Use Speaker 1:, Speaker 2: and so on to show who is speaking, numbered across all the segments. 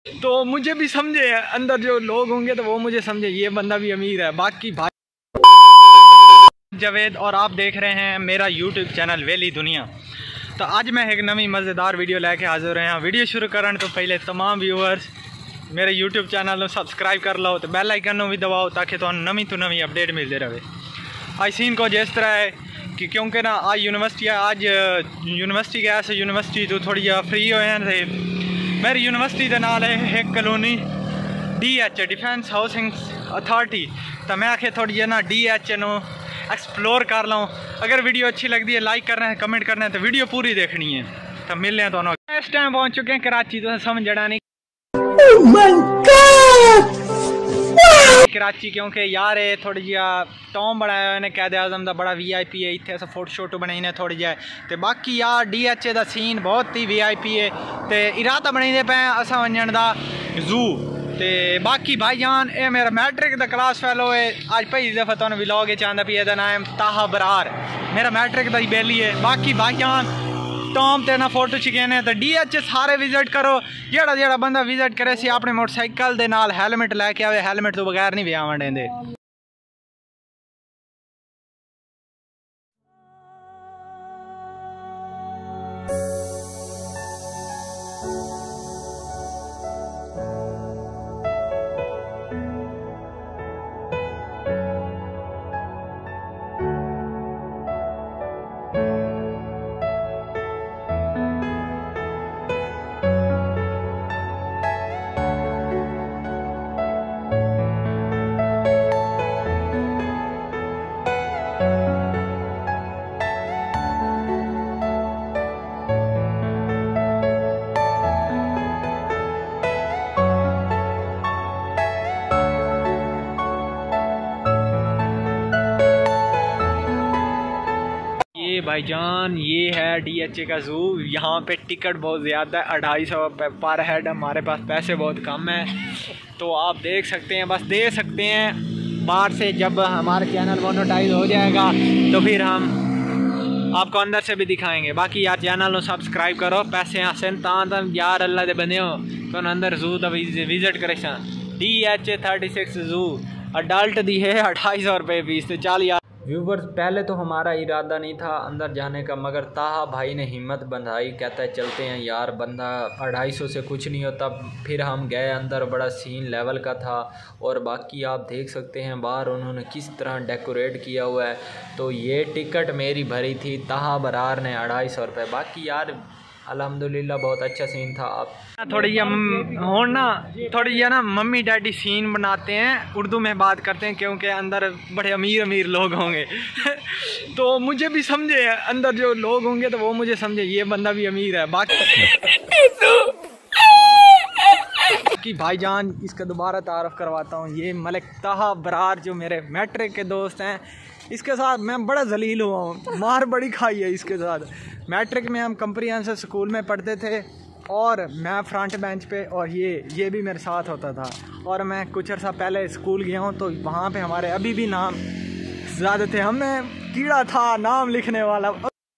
Speaker 1: तो मुझे भी समझे, अंदर जो लोग होंगे तो वो मुझे समझे ये बंदा भी अमीर है। बाकी भाई जावेद और आप देख रहे हैं मेरा यूट्यूब चैनल वेली दुनिया। तो आज मैं एक नवी मज़ेदार वीडियो लेके हाजिर हैं। वीडियो शुरू करने तो पहले तमाम व्यूअर्स मेरे यूट्यूब चैनल को सब्सक्राइब कर लो, तो बेल आइकन भी दबाओ ताकि तो नवी तो नवी अपडेट मिलती रहे। आज सीन को जिस तरह है कि क्योंकि ना आज यूनिवर्सिटी गया से यूनिवर्सिटी तो थोड़ी फ्री होए थे। मेरी यूनिवर्सिटी के नाल है एक colony DH defence housing authority. तो मैं आखे थोड़ी ना DH नो एक्सप्लोर कर लो। अगर वीडियो अच्छी लगती है लाइक करना है, कमेंट करना है, तो वीडियो पूरी देखनी है। तो मिलने हैं दोनों। इस टाइम पहुंच चुके हैं कराची, तो समझ जड़ा नहीं कराची क्योंकि यार थोड़ी जी टॉम बनाया इन्हें कैद आजम का बड़ा VIP है। इतने अस फोटो शोटो बनाई ने थोड़ी जी। तो बाकी यार DH का सीन बहुत ही VIP है। तो इरादा बनाई पे अस वजन का जू। तो बाकी भाई जान ये मेरा मैट्रिक का क्लास फेलो है। अज पहली दफ़ा तुम व्लॉग चाहता भी यदा नाम ताहा बरार मेरा मैट्रिक का ही बेली है। बाकी भाई जान टॉम ते ना फोटो छिकेने तो DH सारे विजिट करो। जेड़ा बंदा विजिट करे सी अपने मोटरसाइकिल दे नाल हेलमेट लैके आवे। हेलमेट तो बगैर नहीं व्याह देंदे। भाईजान ये है DH का ज़ू। यहाँ पे टिकट बहुत ज़्यादा है, 250 पर हेड। हमारे पास पैसे बहुत कम है तो आप देख सकते हैं, बस दे सकते हैं। बाहर से जब हमारा चैनल मोनेटाइज हो जाएगा तो फिर हम आपको अंदर से भी दिखाएंगे। बाकी यार चैनल को सब्सक्राइब करो। पैसे हसन तम यार अल्लाह दे बने हो तो अंदर जू का विजिट करे। DH 36 जू अडल्ट दी है 250 रुपये फीस। तो चल यार व्यूवर्स, पहले तो हमारा इरादा नहीं था अंदर जाने का, मगर ताहा भाई ने हिम्मत बंधाई। कहता है चलते हैं यार, बंदा 250 से कुछ नहीं होता। फिर हम गए अंदर, बड़ा सीन लेवल का था। और बाकी आप देख सकते हैं बाहर उन्होंने किस तरह डेकोरेट किया हुआ है। तो ये टिकट मेरी भरी थी ताहा बरार ने 250 रुपये। बाकी यार अल्हम्दुलिल्लाह बहुत अच्छा सीन था। आप थोड़ी ना मम्मी डैडी सीन बनाते हैं, उर्दू में बात करते हैं क्योंकि अंदर बड़े अमीर लोग होंगे तो मुझे भी समझे, अंदर जो लोग होंगे तो वो मुझे समझे ये बंदा भी अमीर है। बाकी भाईजान इसका दोबारा तारफ़ करवाता हूँ। ये मलिक ताहा बरार जो मेरे मैट्रिक के दोस्त हैं, इसके साथ मैं बड़ा जलील हुआ हूँ। मार बड़ी खाई है इसके साथ। मैट्रिक में हम कंप्रीहेंसिव स्कूल में पढ़ते थे और मैं फ्रंट बेंच पे और ये भी मेरे साथ होता था। और मैं कुछ अर्सा पहले स्कूल गया हूँ तो वहाँ पे हमारे अभी भी नाम ज़्यादा थे। हमें कीड़ा था नाम लिखने वाला।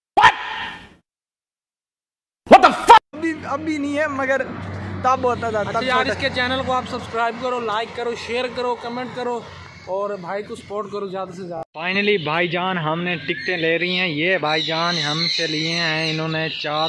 Speaker 1: अभी नहीं है मगर तब होता था। तब
Speaker 2: यार इसके चैनल को आप सब्सक्राइब करो, लाइक करो, शेयर करो, कमेंट करो और भाई को सपोर्ट करो ज़्यादा से ज़्यादा।
Speaker 1: फाइनली भाईजान हमने टिकटें ले रही हैं। ये भाईजान हमसे लिए हैं इन्होंने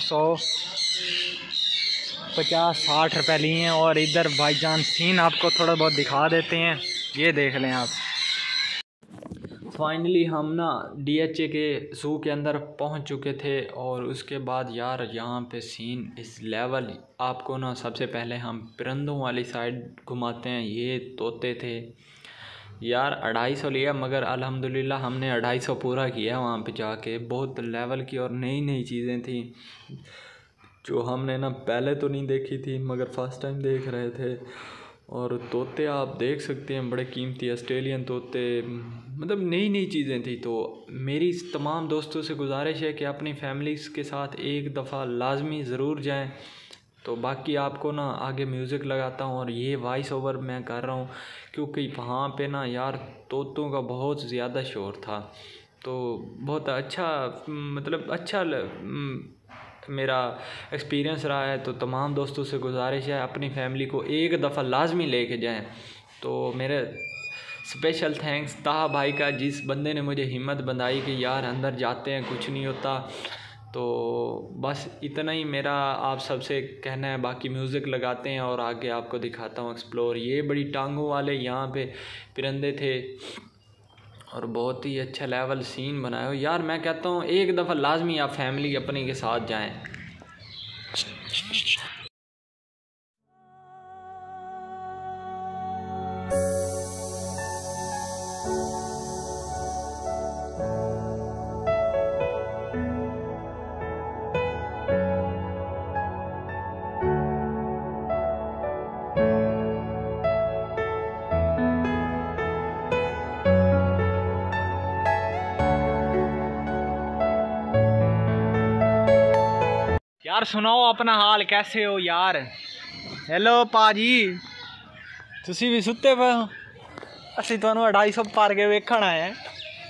Speaker 1: 450-60 रुपये लिए हैं। और इधर भाईजान सीन आपको थोड़ा बहुत दिखा देते हैं, ये देख लें आप। फाइनली हम ना DH के ज़ू के अंदर पहुंच चुके थे। और उसके बाद यार यहाँ पे सीन इस लेवल आपको ना, सबसे पहले हम परिंदों वाली साइड घुमाते हैं। ये तोते थे यार, 250 लिया मगर अल्हम्दुलिल्लाह हमने 250 पूरा किया वहाँ पे जाके। बहुत लेवल की और नई चीज़ें थी जो हमने ना पहले तो नहीं देखी थी मगर फर्स्ट टाइम देख रहे थे। और तोते आप देख सकते हैं बड़े कीमती ऑस्ट्रेलियन तोते, मतलब नई चीज़ें थी। तो मेरी तमाम दोस्तों से गुजारिश है कि अपनी फैमिलीज़ के साथ एक दफ़ा लाजमी ज़रूर जाएं। तो बाकी आपको ना आगे म्यूज़िक लगाता हूँ और ये वॉइस ओवर मैं कर रहा हूँ क्योंकि वहाँ पे ना यार तोतों का बहुत ज़्यादा शोर था। तो बहुत अच्छा, मतलब अच्छा
Speaker 3: मेरा एक्सपीरियंस रहा है। तो तमाम दोस्तों से गुजारिश है अपनी फैमिली को एक दफ़ा लाजमी लेके जाएं। तो मेरे स्पेशल थैंक्स ताहा भाई का, जिस बंदे ने मुझे हिम्मत बंधाई कि यार अंदर जाते हैं कुछ नहीं होता। तो बस इतना ही मेरा आप सबसे कहना है। बाकी म्यूज़िक लगाते हैं और आगे आपको दिखाता हूँ एक्सप्लोर। ये बड़ी टांगों वाले यहाँ पे परिंदे थे और बहुत ही अच्छा लेवल सीन बनाया हो यार। मैं कहता हूँ एक दफ़ा लाजमी आप फैमिली अपनी के साथ जाएं।
Speaker 1: यार सुनाओ अपना हाल, कैसे हो यार? हेलो पाजी, तुसी भी सुते पे हो? असी तुहानू 250 पार के वेखण आए हैं।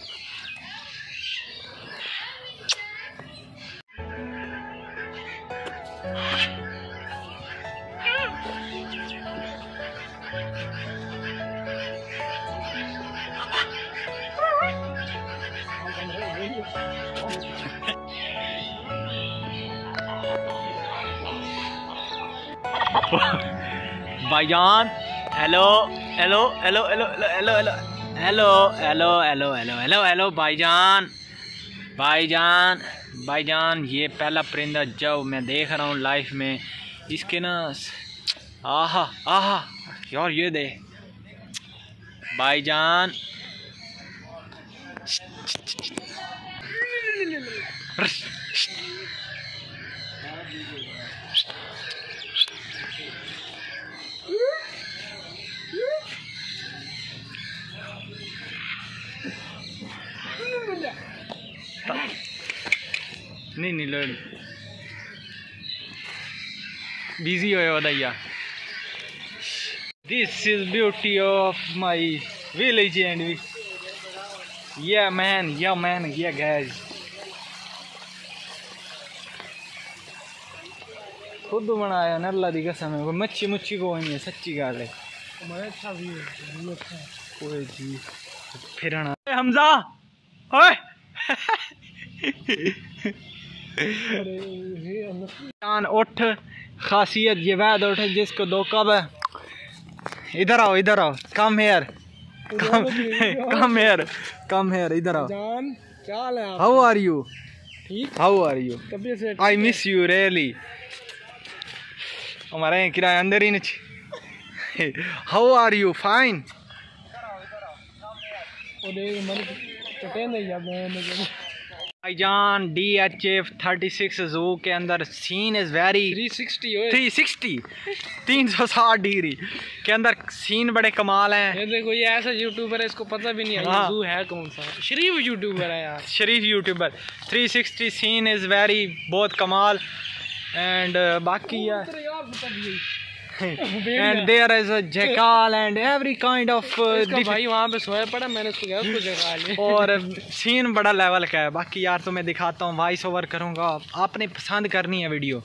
Speaker 1: भाईजान hello hello hello hello hello hello hello hello hello hello hello hello भाईजान भाईजान भाईजान, ये पहला परिंदा जो मैं देख रहा हूँ लाइफ में, इसके ना आहा आहा यार, ये दे भाईजान। नहीं नहीं लो बिजी हो बताइए। This is beauty of my village and yeah man yeah guys खुद बनाया न, अल्लाह दी कसम है। मच्छी मुच्छी को नहीं है, सच्ची गल है। कोई जी फिर हमजा ओए उठ, खासियत ये वैद उठ जिसको दो कब है। इधर आओ कम हेयर कम हेयर इधर आओ।
Speaker 2: जान क्या हाल है?
Speaker 1: How are you?
Speaker 2: ठीक,
Speaker 1: हाउ आर यू?
Speaker 2: तबीयत से
Speaker 1: आई मिस यू रियली। हमारे किराया अंदर ही नहीं। How are you? फाइन। भाईजान DHF 36 जू के अंदर सीन इज वेरी 360 डिग्री के अंदर सीन बड़े कमाल हैं।
Speaker 2: ये देखो, ये ऐसा यूट्यूबर है इसको पता भी नहीं है
Speaker 1: हाँ।
Speaker 2: जू है कौन सा। शरीफ यूट्यूबर है यार,
Speaker 1: शरीफ यूट्यूबर। 360 सीन इज वेरी बहुत कमाल। एंड बाकी and there is a jackal and every kind of
Speaker 2: भाई वहाँ पे सोया पड़ा, मैंने उसको कहा उसको जगा ले।
Speaker 1: और सीन बड़ा लेवल का है। बाकी यार तुम्हें दिखाता हूँ, वॉइस ओवर करूँगा, आपने पसंद करनी है वीडियो।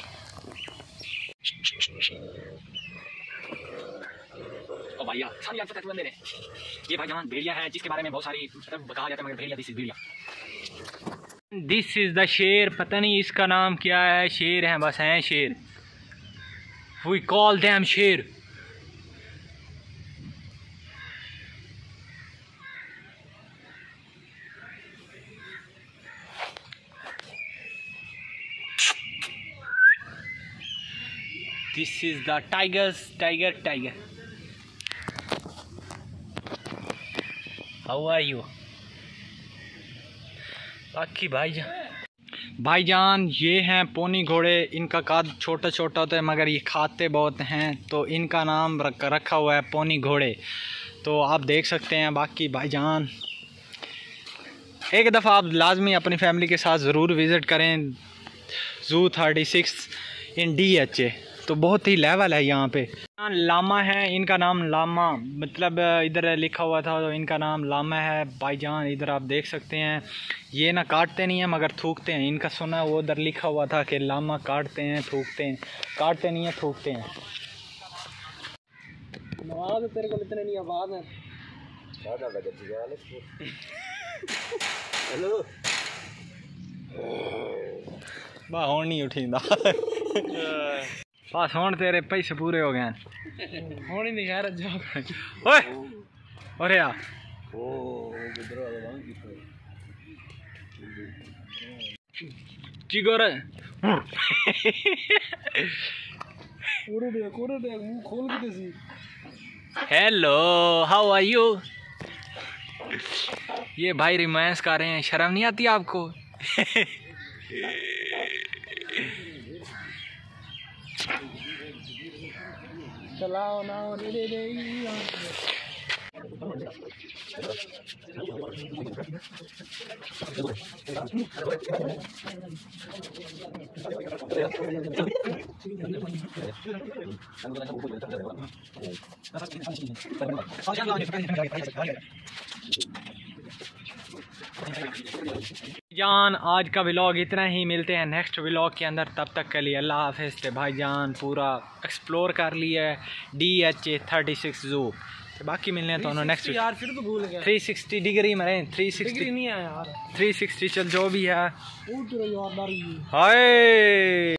Speaker 1: ओ भैया सारी याद पता बंदे ने, ये भाईजान भेड़िया है जिसके बारे में बहुत सारी कहा जाता है, मगर भेड़िया दिस इज द शेर। पता नहीं इसका नाम क्या है, शेर है बस, हैं शेर। We call them शेर। This is the tiger। How are you? बाकी भाईजान ये हैं पोनी घोड़े। इनका कद छोटा छोटा होता है मगर ये खाते बहुत हैं, तो इनका नाम रखा हुआ है पोनी घोड़े। तो आप देख सकते हैं। बाकी भाईजान एक दफ़ा आप लाजमी अपनी फैमिली के साथ ज़रूर विज़िट करें ज़ू 36 इन DHA। तो तो बहुत ही लेवल है यहाँ पे। लामा है, इनका नाम लामा, मतलब इधर लिखा हुआ था तो इनका नाम लामा है भाईजान। इधर आप देख सकते हैं, ये ना काटते नहीं हैं मगर थूकते हैं। इनका सुना वो उधर लिखा हुआ था कि लामा काटते हैं थूकते हैं, काटते नहीं है थूकते हैं।
Speaker 2: नवाज तेरे को इतने नहीं आवाज है।
Speaker 1: हेलो बा हुण नहीं उठींदा बस हुण तेरे पैसे पूरे हो गए
Speaker 2: हुण ही नहीं खैर जा
Speaker 1: ओए अरे यार की कर
Speaker 2: कोरे मुंह खोल के देसी।
Speaker 1: Hello how are you. ये भाई रोमांस कर रहे हैं, शर्म नहीं आती आपको।
Speaker 2: चलाओ ना रे
Speaker 1: जान आज का व्लॉग इतना ही, मिलते हैं नेक्स्ट व्लॉग के अंदर। तब तक के लिए अल्लाह हाफिज़। भाईजान पूरा एक्सप्लोर कर लिया है DHA 36 ज़ू। बाकी मिलने हैं तो नेक्स्ट
Speaker 2: यार फिर तो भूल गया।
Speaker 1: 360 डिग्री में रहें, 360
Speaker 2: नहीं है यार,
Speaker 1: 360 चल जो भी है।
Speaker 2: हाय
Speaker 1: हाय